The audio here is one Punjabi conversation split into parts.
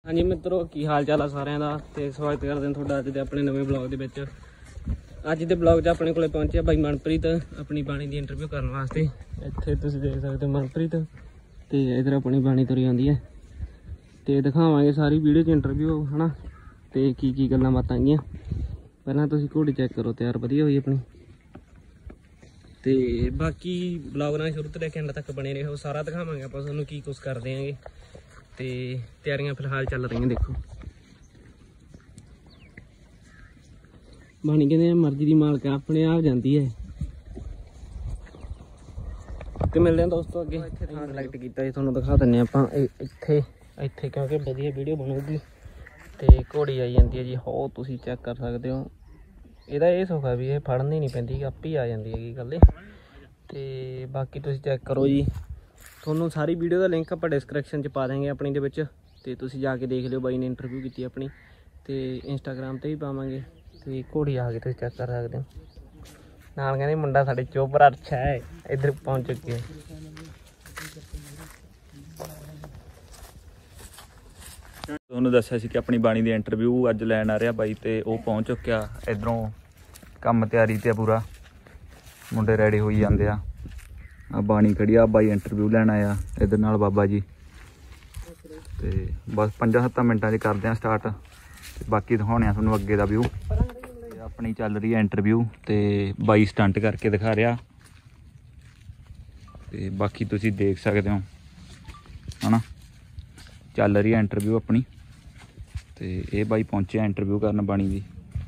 हाँ जी मित्रों की हाल चाल है सारिਆਂ ਦਾ ਤੇ ਸਵਾਗਤ ਕਰਦੇ ਹਾਂ ਤੁਹਾਡਾ ਅੱਜ ਦੇ ਆਪਣੇ ਨਵੇਂ ਬਲੌਗ ਦੇ ਵਿੱਚ। ਅੱਜ ਦੇ ਬਲੌਗ 'ਚ ਆਪਣੇ ਕੋਲੇ ਪਹੁੰਚਿਆ ਬਾਈ ਮਨਪ੍ਰੀਤ ਆਪਣੀ ਬਾਣੀ ਦੀ ਇੰਟਰਵਿਊ ਕਰਨ ਵਾਸਤੇ। ਇੱਥੇ ਤੁਸੀਂ ਦੇਖ ਸਕਦੇ ਹੋ ਮਨਪ੍ਰੀਤ ਤੇ ਇਧਰ ਆਪਣੀ ਬਾਣੀ ਤੁਰੀ ਆਉਂਦੀ ਹੈ ਤੇ ਦਿਖਾਵਾਂਗੇ ਸਾਰੀ ਵੀਡੀਓ 'ਚ ਇੰਟਰਵਿਊ ਹਨਾ ਤੇ ਕੀ ਗੱਲਾਂ ਬਾਤਾਂ ਹੈਗੀਆਂ। ਪਹਿਲਾਂ ਤੁਸੀਂ ਘੋੜੀ ਚੈੱਕ ਕਰੋ, ਤਿਆਰ ਵਧੀਆ ਹੋਈ ਆਪਣੀ। ਤੇ ਬਾਕੀ ਬਲੌਗ ਨਾਲ ਸ਼ੁਰੂ ਤੋਂ ਲੈ ਕੇ ਐਂਡ ਤੱਕ ਬਣੇ ਰਹੋ, ਸਾਰਾ ਦਿਖਾਵਾਂਗੇ ਆਪਾਂ ਤੁਹਾਨੂੰ ਕੀ ਕੁਛ ਕਰਦੇ ਆਂਗੇ। ਤੇ ਤਿਆਰੀਆਂ ਫਿਲਹਾਲ ਚੱਲ ਰਹੀਆਂ ਦੇਖੋ। ਬਾਣੀ ਕਹਿੰਦੇ ਮਰਜ਼ੀ ਦੀ ਮਾਲਕ ਆਪਣੇ ਆਪ ਜਾਂਦੀ ਹੈ। ਤੇ ਮਿਲਦੇ ਹਾਂ ਦੋਸਤੋ ਅੱਗੇ। ਇੱਥੇ ਥਾਂ ਸਿਲੈਕਟ ਕੀਤਾ ਜੀ, ਤੁਹਾਨੂੰ ਦਿਖਾ ਦਿੰਦੇ ਆਪਾਂ ਇੱਥੇ ਕਿਉਂਕਿ ਵਧੀਆ ਵੀਡੀਓ ਬਣੂਗੀ। ਤੇ ਘੋੜੀ ਆਈ ਜਾਂਦੀ ਹੈ ਜੀ, ਹੋ ਤੁਸੀਂ ਚੈੱਕ ਕਰ ਸਕਦੇ ਹੋ। ਇਹਦਾ ਇਹ ਸੁੱਖ ਹੈ ਵੀ ਇਹ ਫੜਨੀ ਨਹੀਂ ਪੈਂਦੀ, ਆਪੇ ਆ ਜਾਂਦੀ ਹੈਗੀ ਗੱਲ। ਤੇ ਬਾਕੀ ਤੁਸੀਂ ਚੈੱਕ ਕਰੋ ਜੀ, ਤੁਹਾਨੂੰ ਸਾਰੀ ਵੀਡੀਓ ਦਾ ਲਿੰਕ ਆਪਾਂ ਡਿਸਕ੍ਰਿਪਸ਼ਨ 'ਚ ਪਾ ਦੇਂਗੇ ਆਪਣੀ ਦੇ ਵਿੱਚ। ਤੇ ਤੁਸੀਂ ਜਾ ਕੇ ਦੇਖ ਲਿਓ, ਬਾਈ ਨੇ ਇੰਟਰਵਿਊ ਕੀਤੀ ਆਪਣੀ ਤੇ ਇੰਸਟਾਗ੍ਰਾਮ 'ਤੇ ਵੀ ਪਾਵਾਂਗੇ। ਤੇ ਘੋੜੀ ਆ ਕੇ ਤੁਸੀਂ ਚੈੱਕ ਕਰ ਸਕਦੇ ਹੋ। ਨਾਲ ਕਹਿੰਦੇ ਮੁੰਡਾ ਸਾਡੇ ਚੋਬਰ ਅੱਛਾ ਹੈ, ਇੱਧਰ ਪਹੁੰਚ ਚੁੱਕੇ ਹੈ। ਤੁਹਾਨੂੰ ਦੱਸਿਆ ਸੀ ਕਿ ਆਪਣੀ ਬਾਣੀ ਦੀ ਇੰਟਰਵਿਊ ਅੱਜ ਲੈਣ ਆ ਰਿਹਾ ਬਾਈ, ਤੇ ਉਹ ਪਹੁੰਚ ਚੁੱਕਿਆ। ਇੱਧਰੋਂ ਕੰਮ ਤਿਆਰੀ ਤੇ ਪੂਰਾ, ਮੁੰਡੇ ਰੈਡੀ ਹੋਈ ਜਾਂਦੇ ਆ। ਆ ਬਾਣੀ ਖੜੀ ਆ, ਬਾਈ ਇੰਟਰਵਿਊ ਲੈਣ ਆਇਆ। ਇੱਧਰ ਨਾਲ ਬਾਬਾ ਜੀ। ਤੇ ਬਸ 5-7 ਮਿੰਟਾਂ 'ਚ ਕਰਦੇ ਆ ਸਟਾਰਟ, ਤੇ ਬਾਕੀ ਦਿਖਾਉਣੇ ਆ ਤੁਹਾਨੂੰ ਅੱਗੇ ਦਾ ਵਿਊ। ਆਪਣੀ ਚੱਲ ਰਹੀ ਹੈ ਇੰਟਰਵਿਊ ਤੇ ਬਾਈ ਸਟੰਟ ਕਰਕੇ ਦਿਖਾ ਰਿਹਾ, ਤੇ ਬਾਕੀ ਤੁਸੀਂ ਦੇਖ ਸਕਦੇ ਹੋ ਹਨਾ। ਚੱਲ ਰਹੀ ਹੈ ਇੰਟਰਵਿਊ ਆਪਣੀ, ਤੇ ਇਹ ਬਾਈ ਪਹੁੰਚਿਆ ਇੰਟਰਵਿਊ ਕਰਨ ਬਾਣੀ ਦੀ।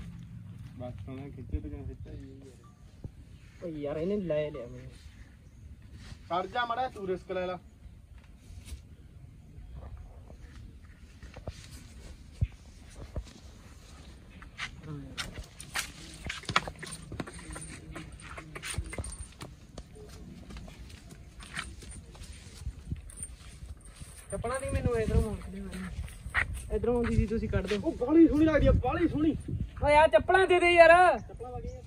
ਯਾਰ ਇਹਨੇ ਲੈ ਲਿਆ ਮੈਨੂੰ, ਖੜ ਜਾ ਮਾੜਾ ਤੂੰ ਰਿਸਕ ਲੈ ਲਾ। ਚੱਪਲਾਂ ਦੀ ਮੈਨੂੰ ਇਧਰੋਂ ਆਉਂਦੀ ਸੀ, ਤੁਸੀਂ ਕੱਢ ਦਿਓ। ਉਹ ਬਾਲੀ ਸੋਹਣੀ ਲੱਗਦੀ ਆ, ਬਾਲੀ ਸੋਹਣੀ। ਓ ਯਾਰ ਚੱਪਲਾਂ ਦੇ ਦੇ ਯਾਰ। ਚੱਪਲਾਂ ਵਗੀਆਂ